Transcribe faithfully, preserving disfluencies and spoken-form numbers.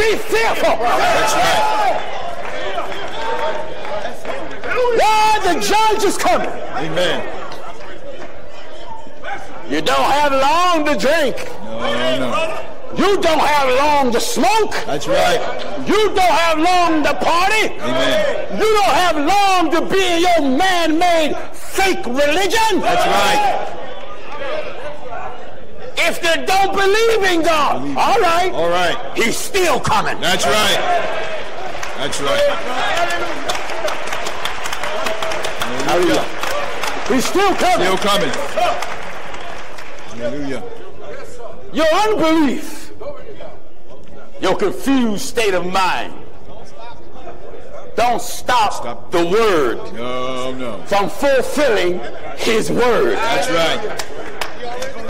be fearful. That's right. Why? The judge is coming. Amen. You don't have long to drink. No, no. You don't have long to smoke. That's right. You don't have long to party. Amen. You don't have long to be in your man-made fake religion. That's right. If they don't believe in God, believe all right. All right. He's still coming. That's right. That's right. Hallelujah. He's still coming. Still coming. Hallelujah. Your unbelief, your confused state of mind, don't stop, stop the word no, no. from fulfilling his word. That's right.